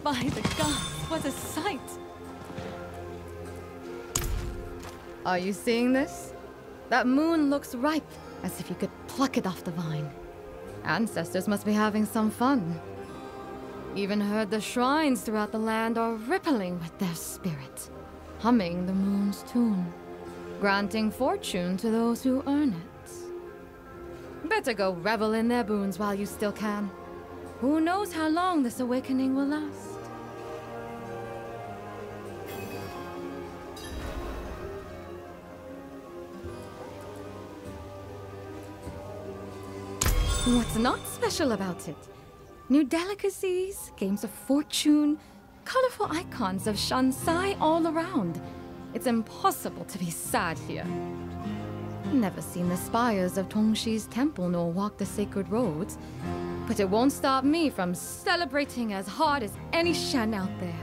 By the gods, what a sight! Are you seeing this? That moon looks ripe, as if you could pluck it off the vine. Ancestors must be having some fun. Even heard the shrines throughout the land are rippling with their spirit, humming the moon's tune, granting fortune to those who earn it. Better go revel in their boons while you still can. Who knows how long this awakening will last? What's not special about it? New delicacies, games of fortune, colorful icons of Shansai all around. It's impossible to be sad here. Never seen the spires of Tongshi's temple nor walked the sacred roads, but it won't stop me from celebrating as hard as any Shen out there.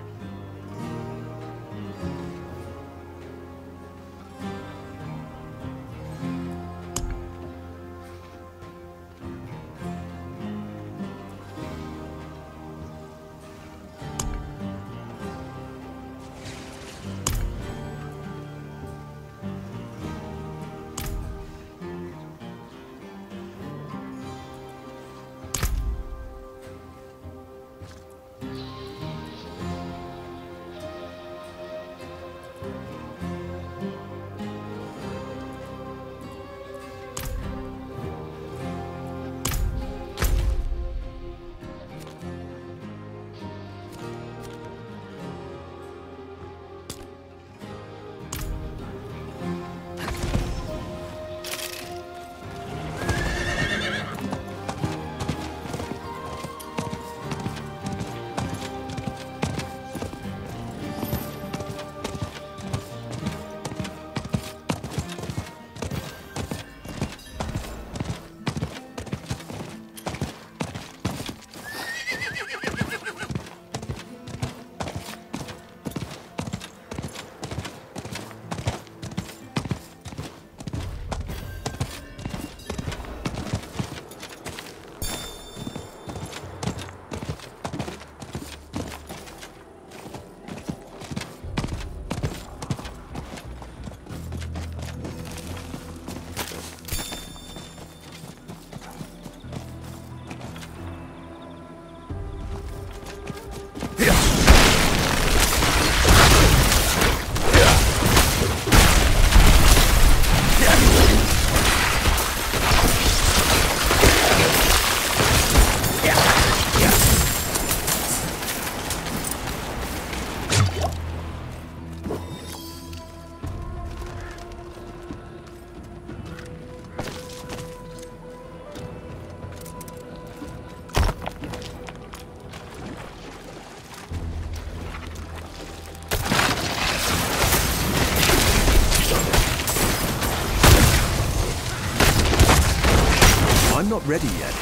I'm not ready yet.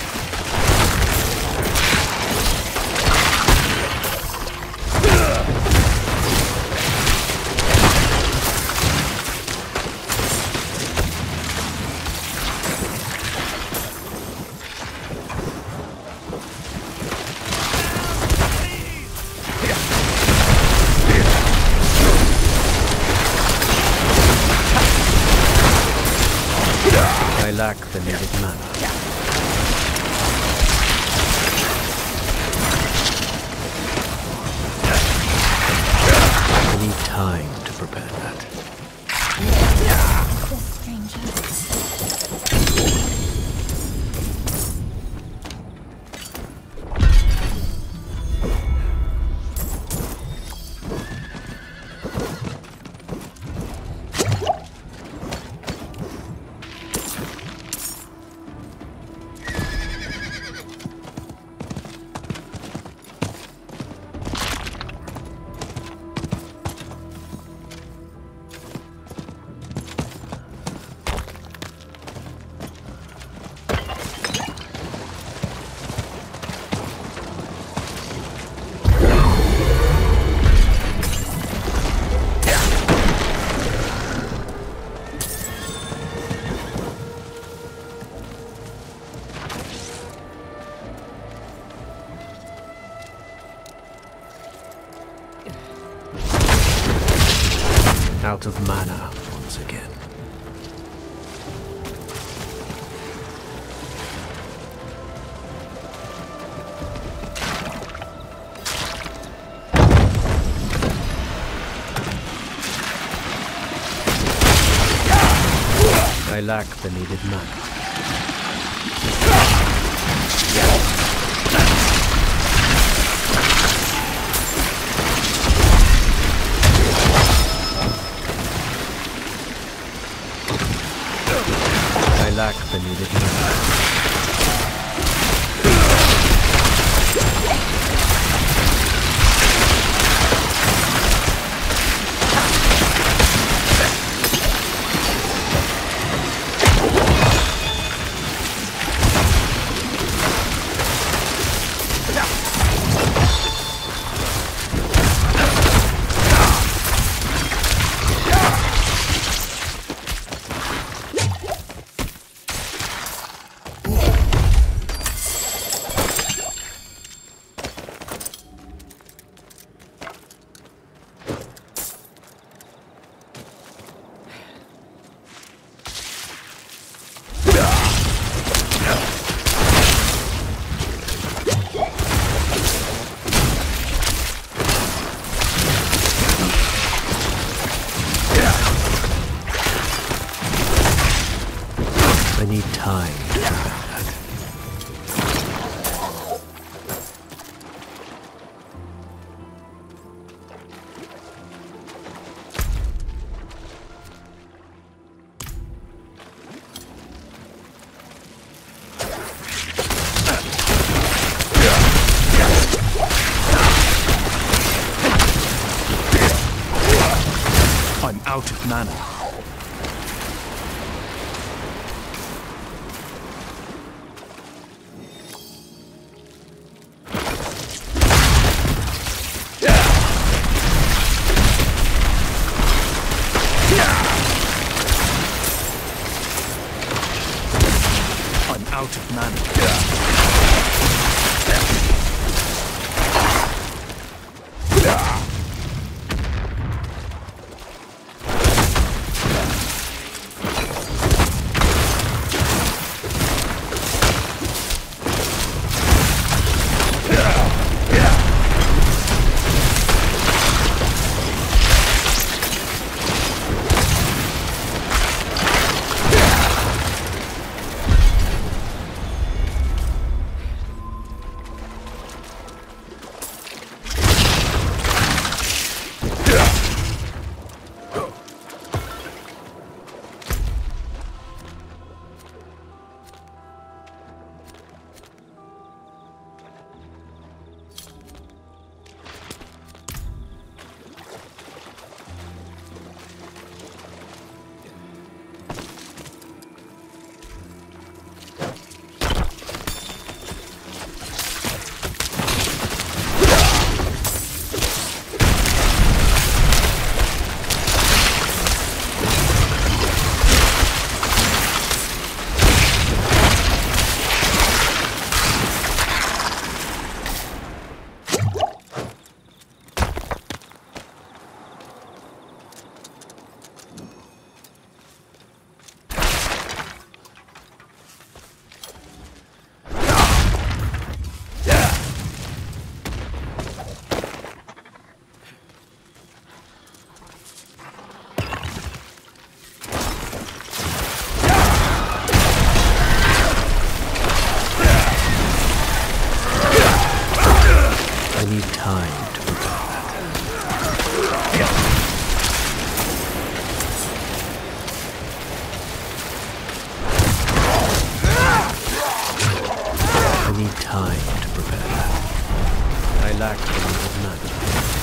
I lack the needed mana. Out of mana once again. I lack the needed mana. I lack the needed mana. I need time to prepare that. I'm out of mana. Out of mana. I need time to prepare that. I need time to prepare that. I lack the needed mana.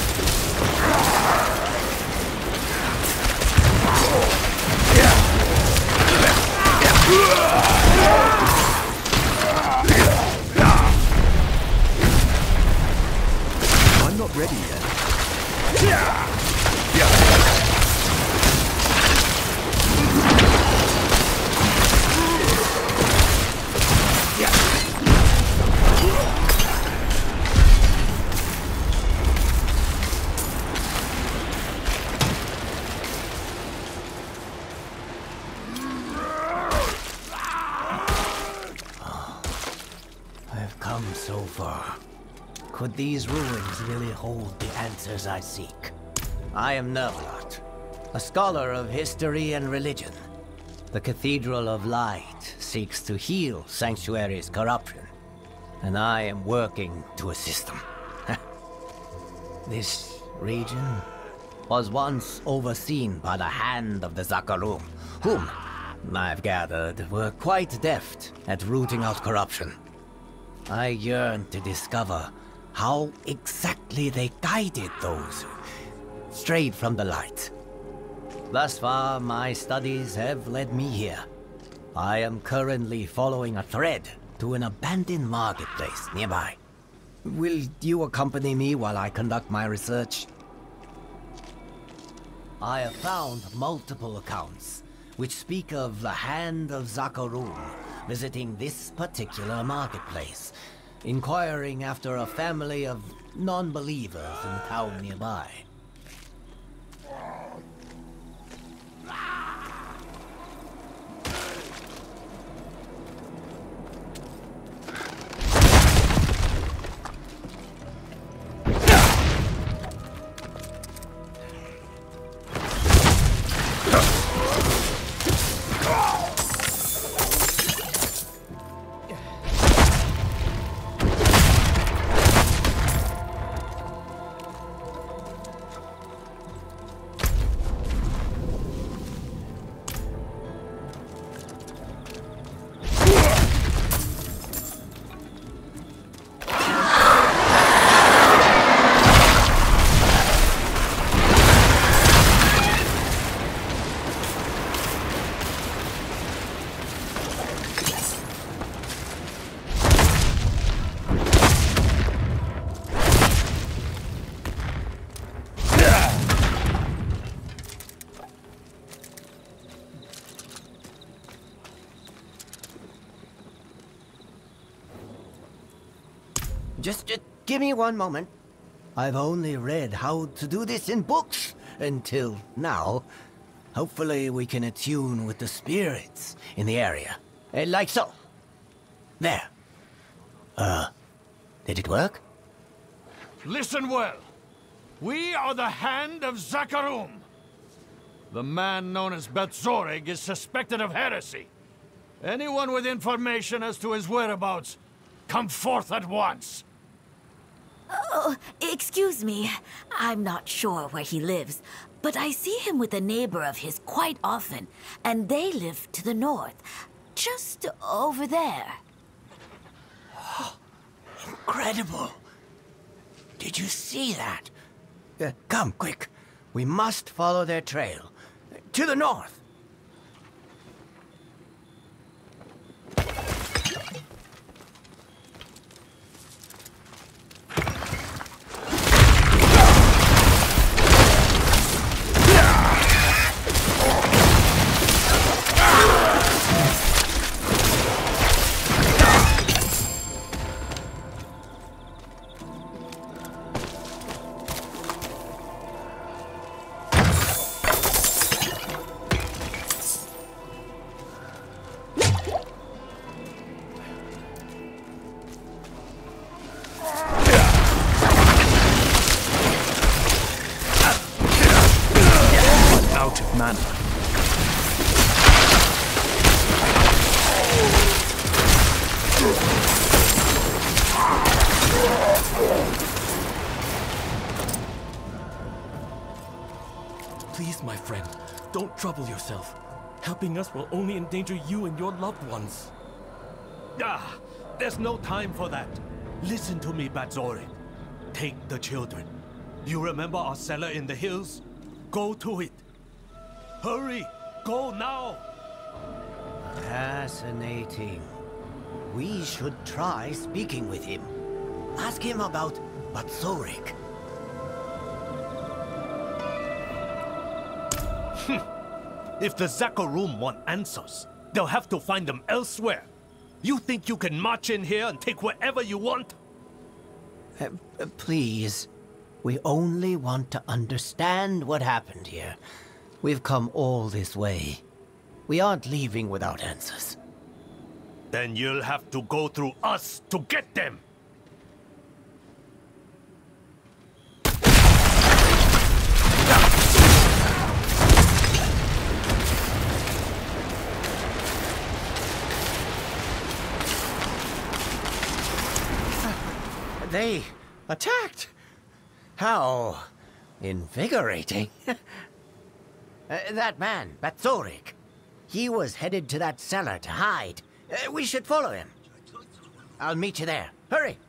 I'm not ready yet. Could these ruins really hold the answers I seek? I am Nervlot, a scholar of history and religion. The Cathedral of Light seeks to heal Sanctuary's corruption, and I am working to assist them. This region was once overseen by the hand of the Zakarum, whom, I've gathered, were quite deft at rooting out corruption. I yearn to discover how exactly they guided those who strayed from the light. Thus far, my studies have led me here. I am currently following a thread to an abandoned marketplace nearby. Will you accompany me while I conduct my research? I have found multiple accounts which speak of the Hand of Zakarum visiting this particular marketplace, inquiring after a family of non-believers in the town nearby. Just give me one moment. I've only read how to do this in books until now. Hopefully we can attune with the spirits in the area. Like so. There. Did it work? Listen well. We are the Hand of Zakarum. The man known as Betzorig is suspected of heresy. Anyone with information as to his whereabouts, come forth at once. Oh, excuse me. I'm not sure where he lives, but I see him with a neighbor of his quite often, and they live to the north, just over there. Incredible. Did you see that? Come, quick. We must follow their trail. To the north. Please, my friend, don't trouble yourself. Helping us will only endanger you and your loved ones. There's no time for that. Listen to me, Betzorig. Take the children. You remember our cellar in the hills? Go to it. Hurry! Go now! Fascinating. We should try speaking with him. Ask him about Betzorig. If the Zakarum want answers, they'll have to find them elsewhere. You think you can march in here and take whatever you want? Please. We only want to understand what happened here. We've come all this way. We aren't leaving without answers. Then you'll have to go through us to get them. They attacked! How invigorating. That man, Batzorik, he was headed to that cellar to hide. We should follow him. I'll meet you there. Hurry!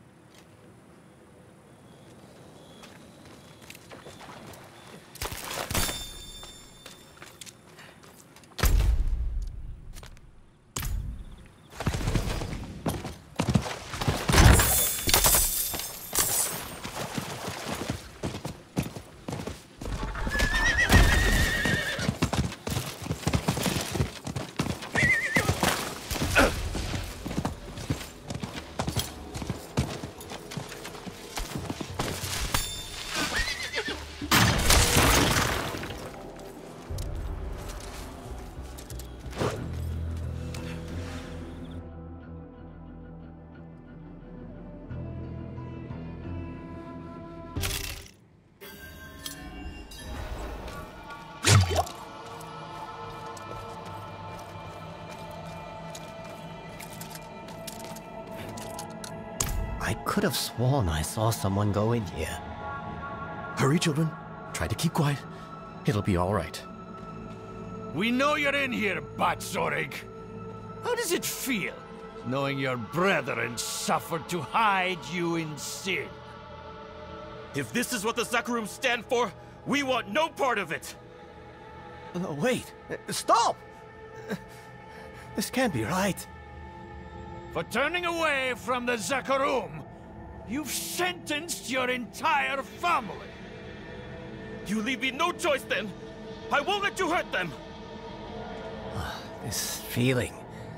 I could have sworn I saw someone go in here. Hurry, children. Try to keep quiet. It'll be all right. We know you're in here, Batzorig. How does it feel, knowing your brethren suffered to hide you in sin? If this is what the Zakarum stand for, we want no part of it! Wait! Stop! This can't be right. For turning away from the Zakarum, you've sentenced your entire family. You leave me no choice then! I won't let you hurt them! This feeling...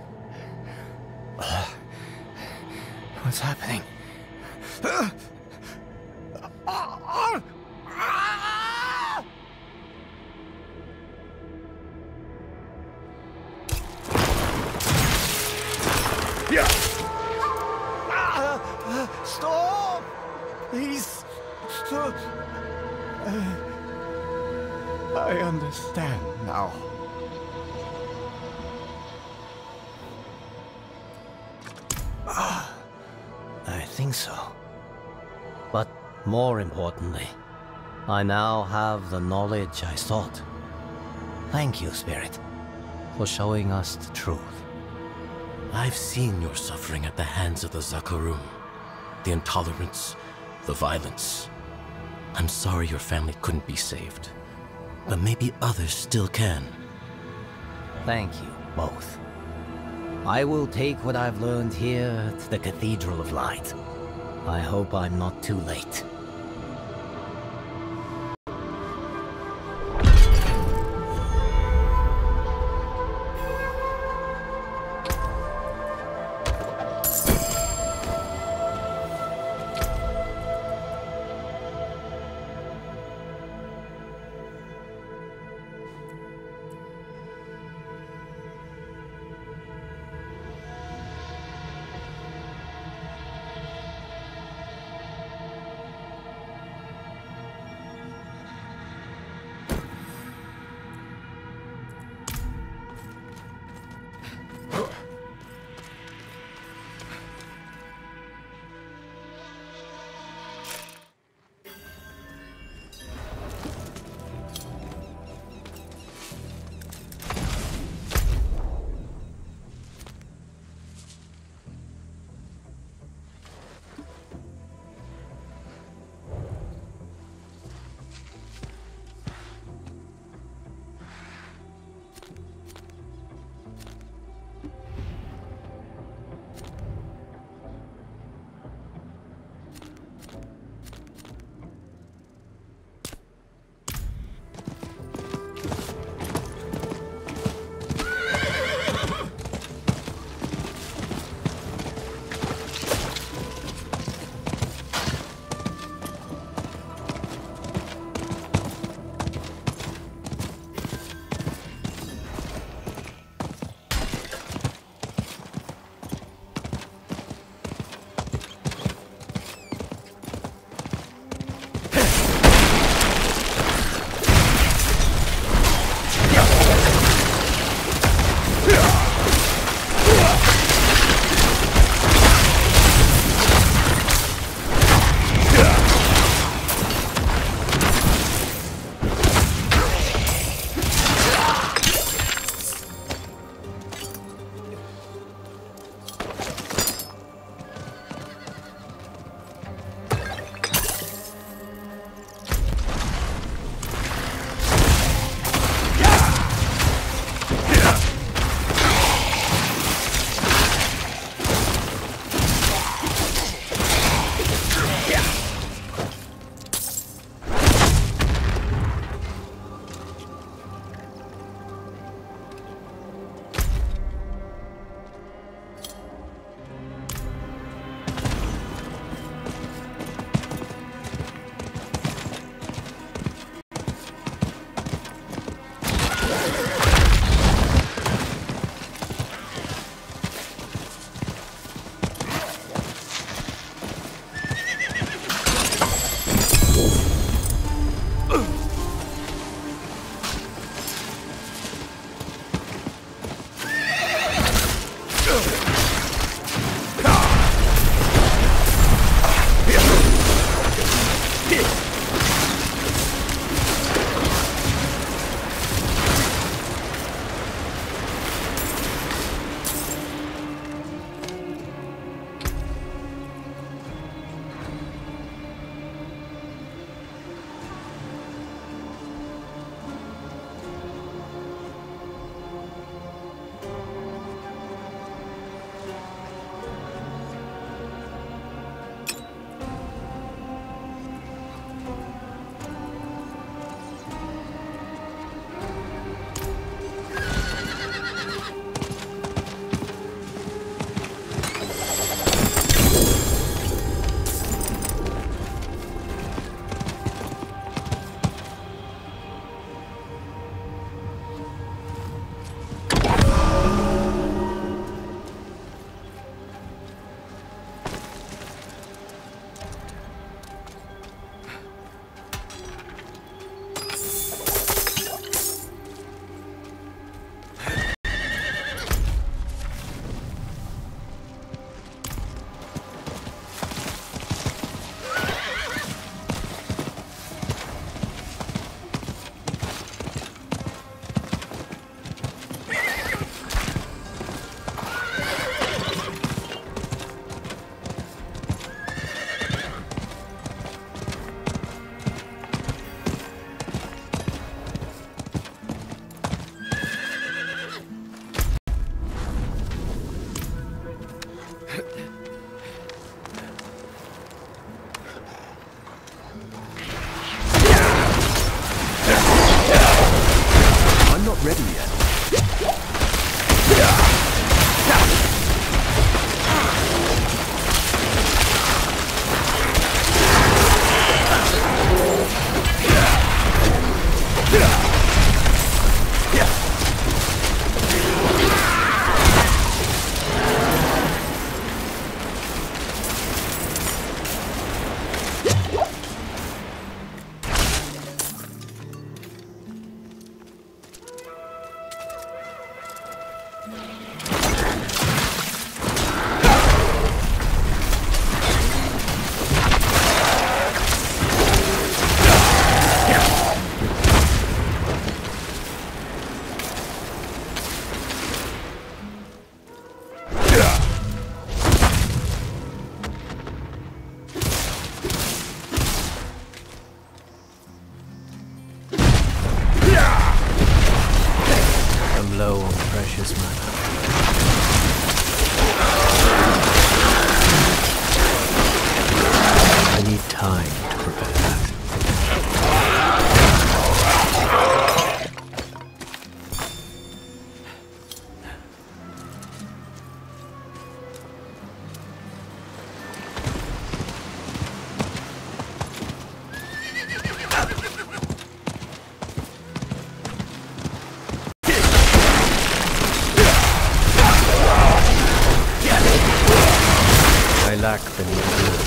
What's happening? Stop! Please. I understand now. I think so. But more importantly, I now have the knowledge I sought. Thank you, Spirit, for showing us the truth. I've seen your suffering at the hands of the Zakarum. The intolerance, the violence. I'm sorry your family couldn't be saved. But maybe others still can. Thank you, both. I will take what I've learned here to the Cathedral of Light. I hope I'm not too late. not ready yet. Low on precious mana. I need time to prepare that. I lack the needed will.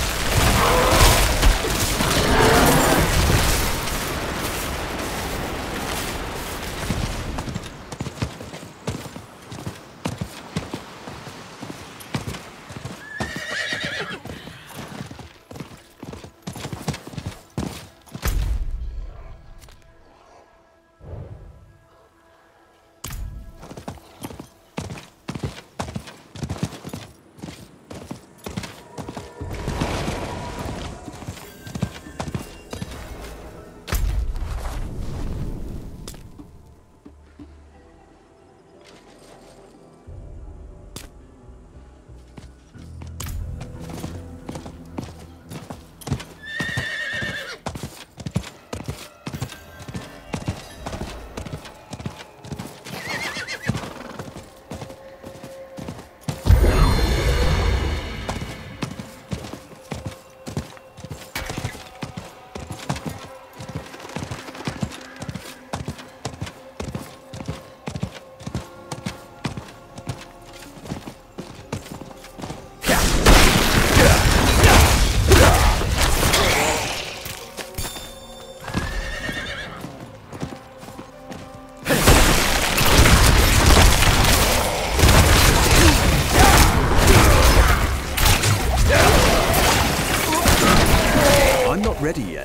Ready yet.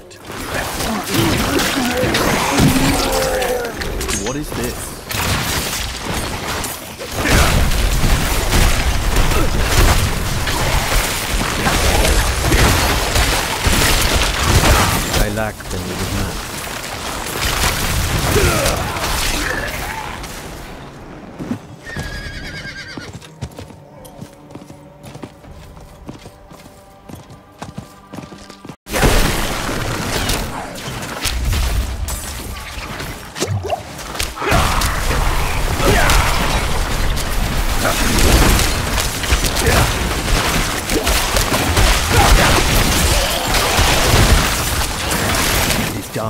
What is this? I lack the needed mana. Done.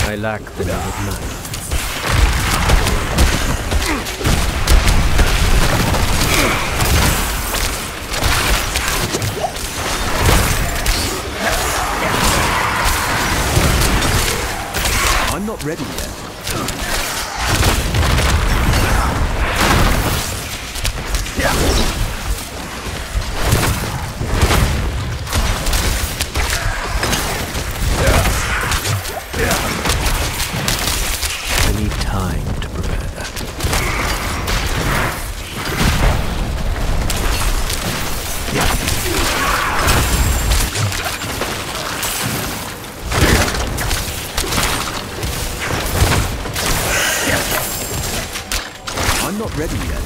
I lack the need of map. I'm not ready yet. I need time to prepare that. I'm not ready yet.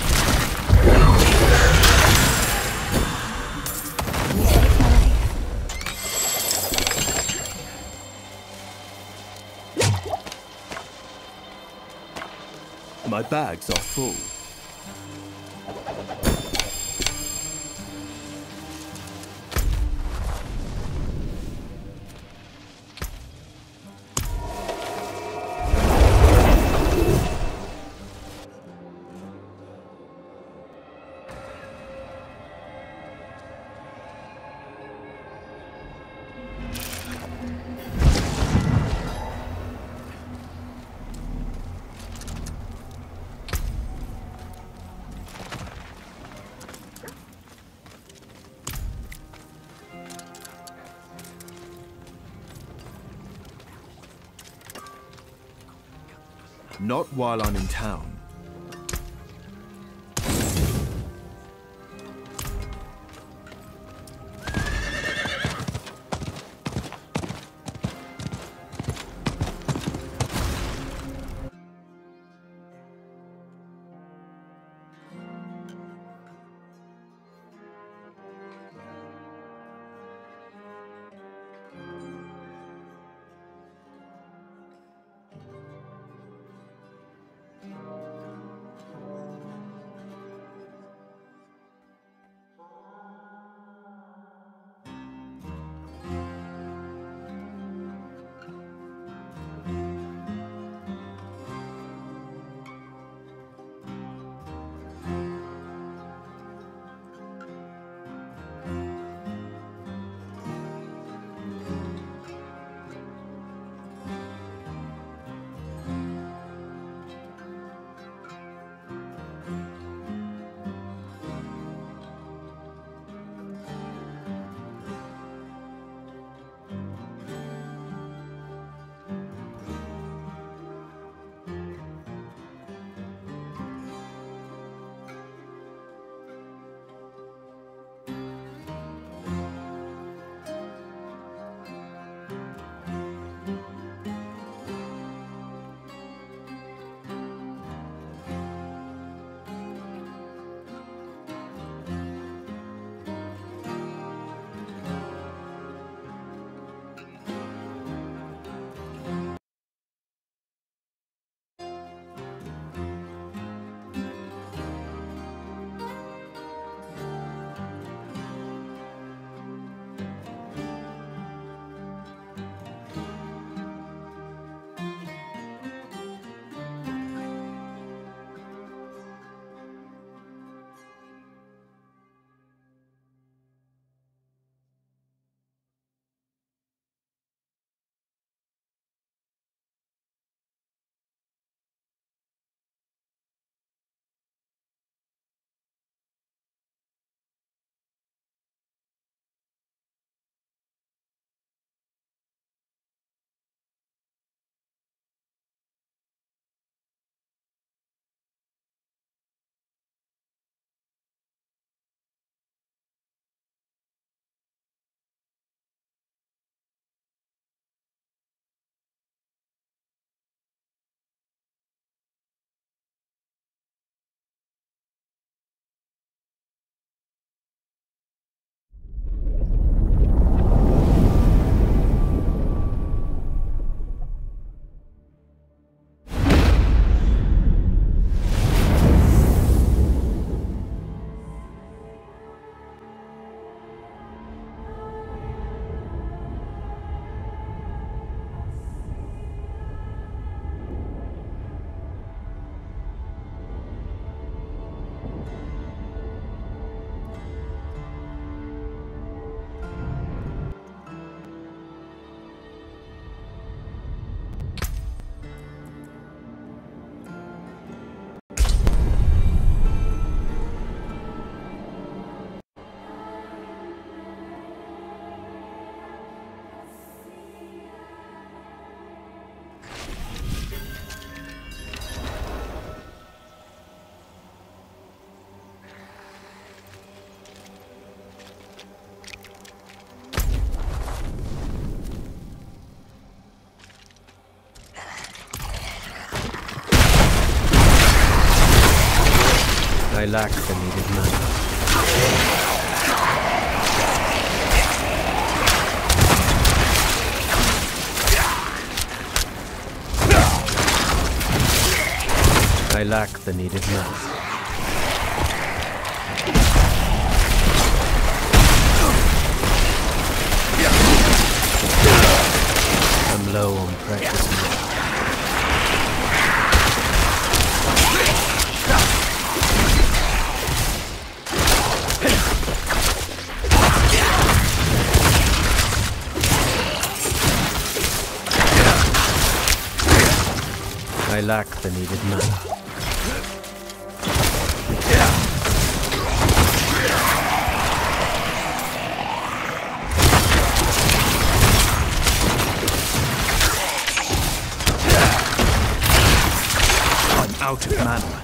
My bags are full. Not while I'm in town. lack the needed mana. I lack the needed mana. I'm low on precious mana. I lack the needed mana. Out of mana.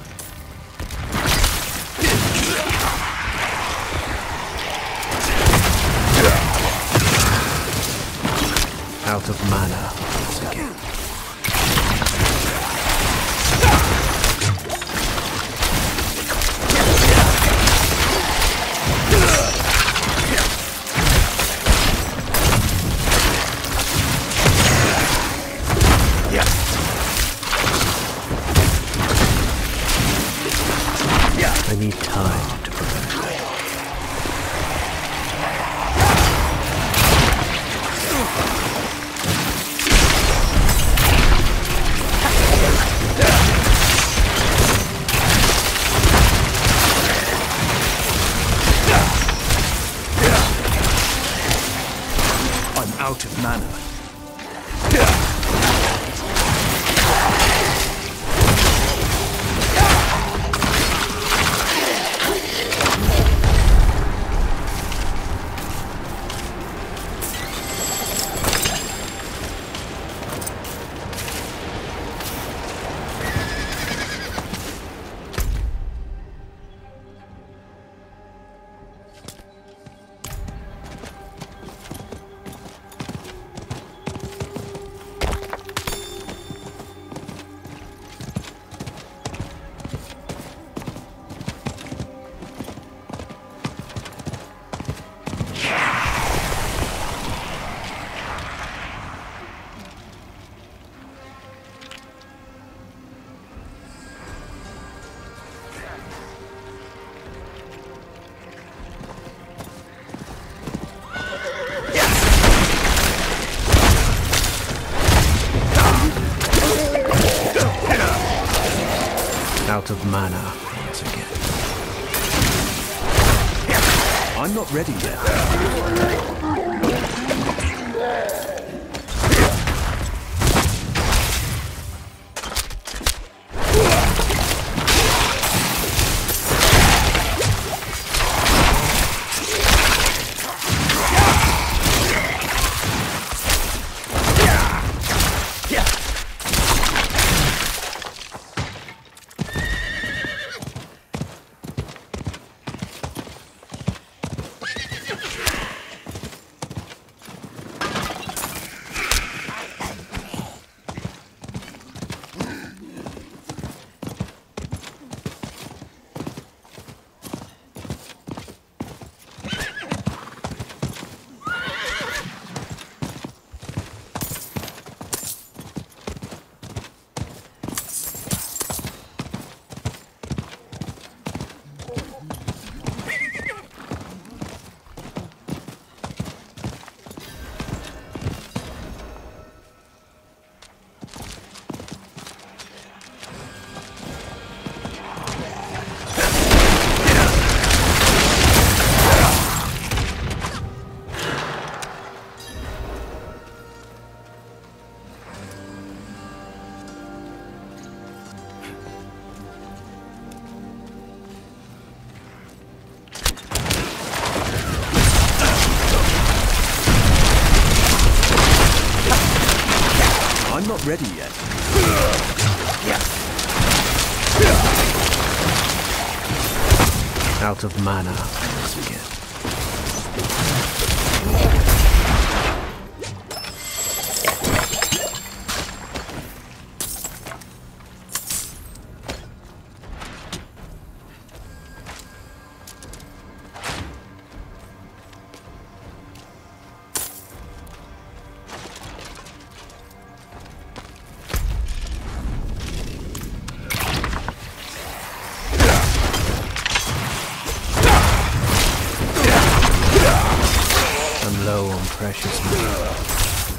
Out of mana once again. I need time to prepare. I'm out of mana. Out of mana once again. I'm not ready yet. I'm not ready yet. Out of mana once again. precious meal.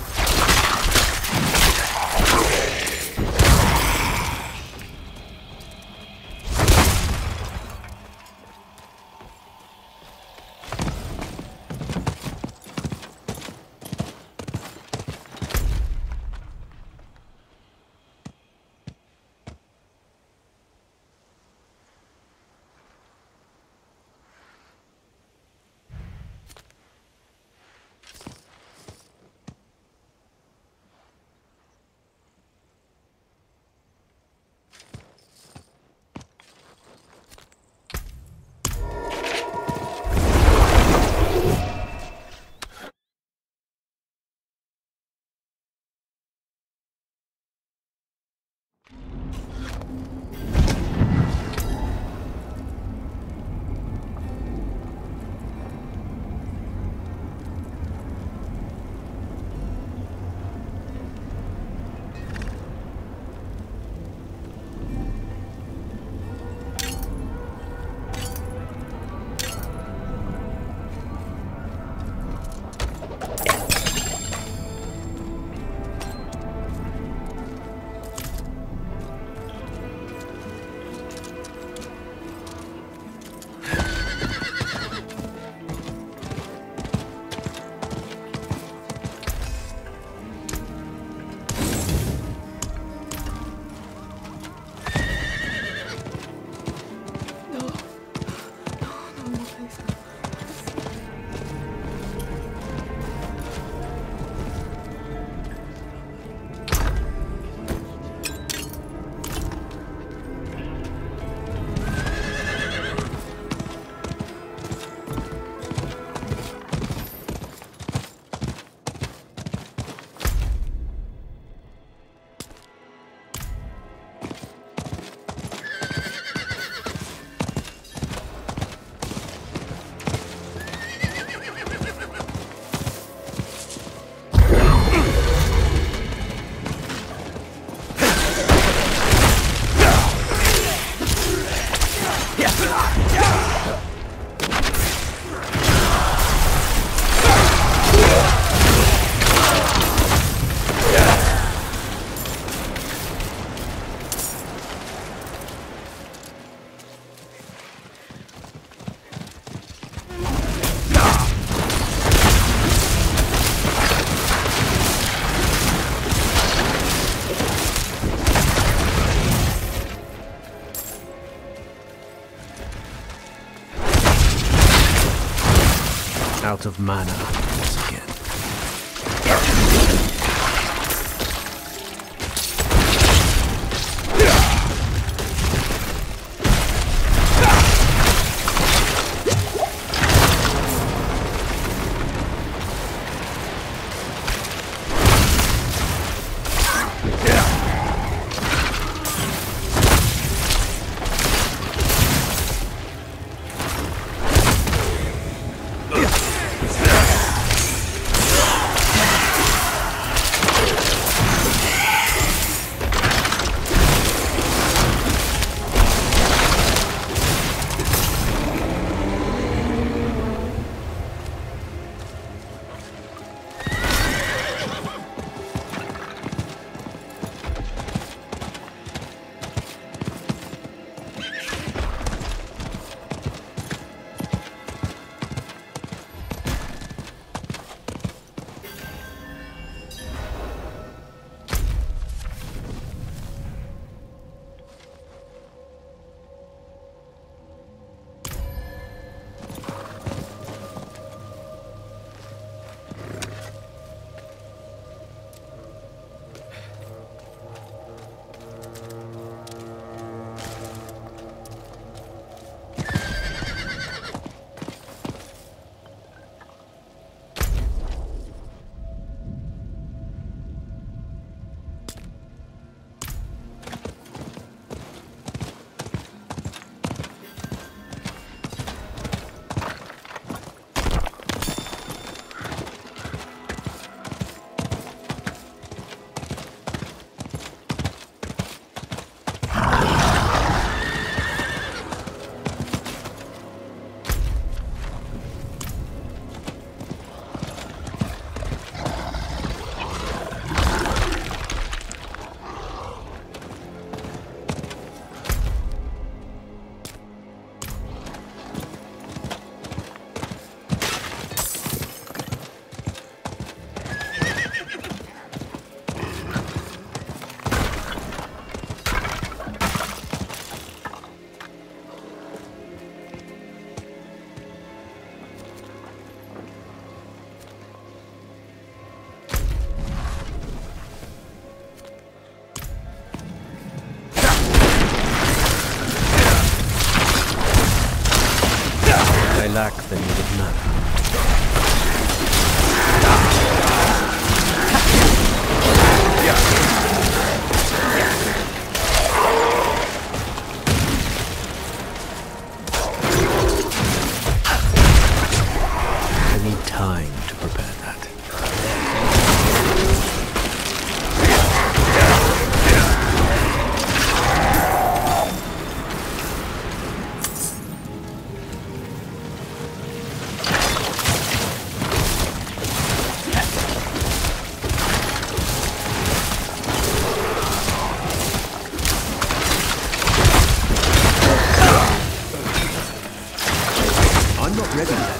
Out of mana once again. lack the needed mana. I need time to prepare that. I'm not ready yet.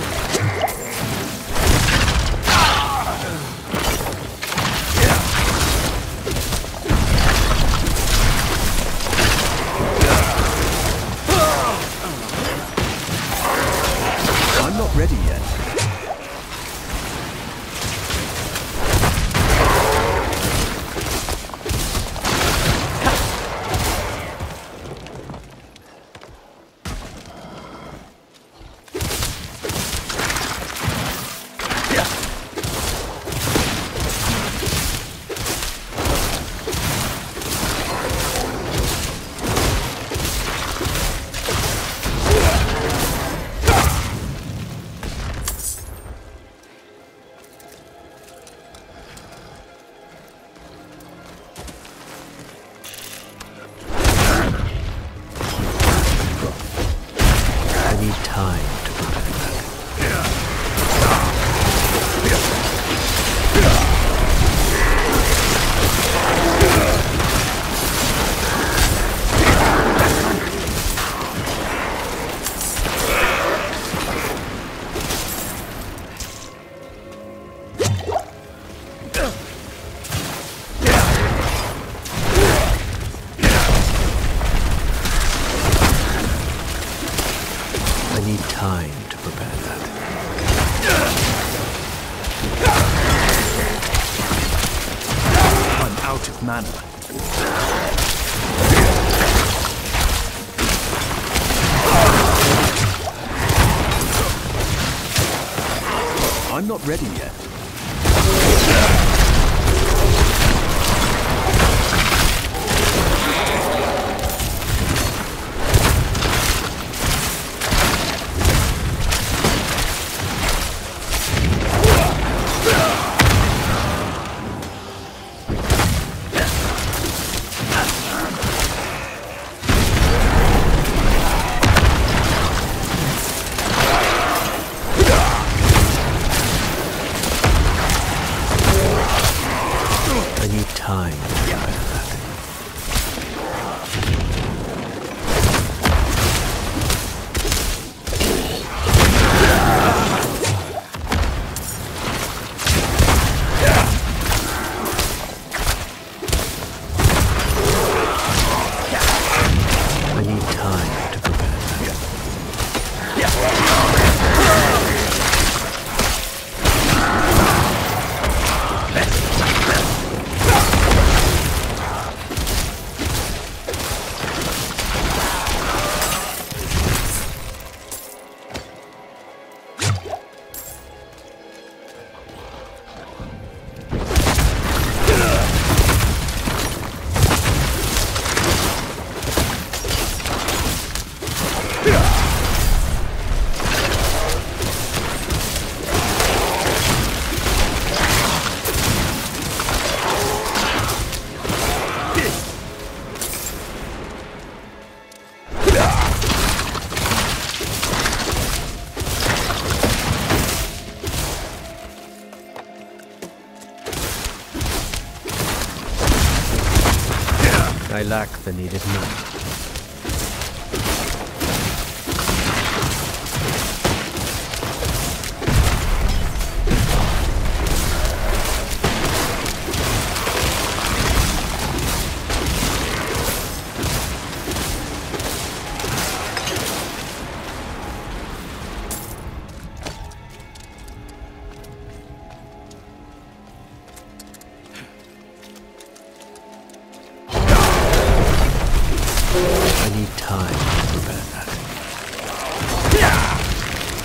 I'm not ready yet. I need time to prepare that. I need time to prepare that. I'm out of mana. I'm not ready yet. I need time to prepare that. I need time to prepare that. I lack the needed mana. I need time to prepare that.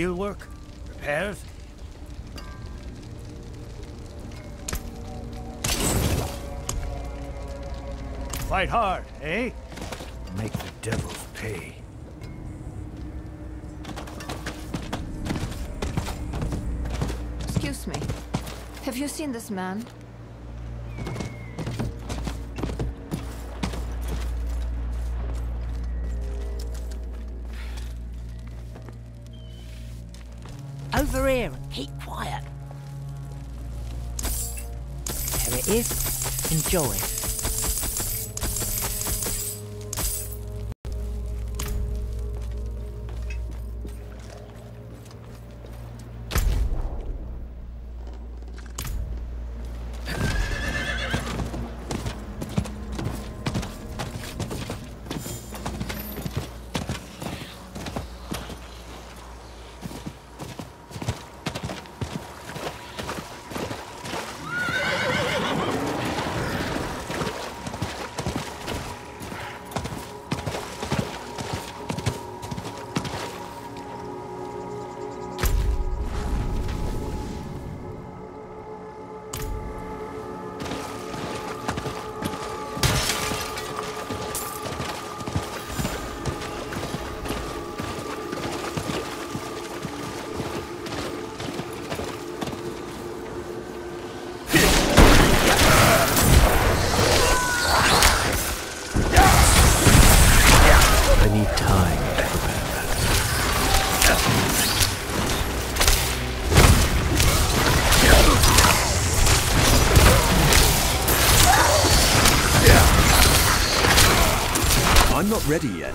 Steel work? Repairs? Fight hard, eh? Make the devils pay. Excuse me. Have you seen this man? Over here, keep quiet. There it is. Enjoy. I need time to prepare that. I'm not ready yet.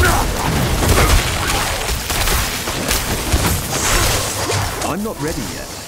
I'm not ready yet.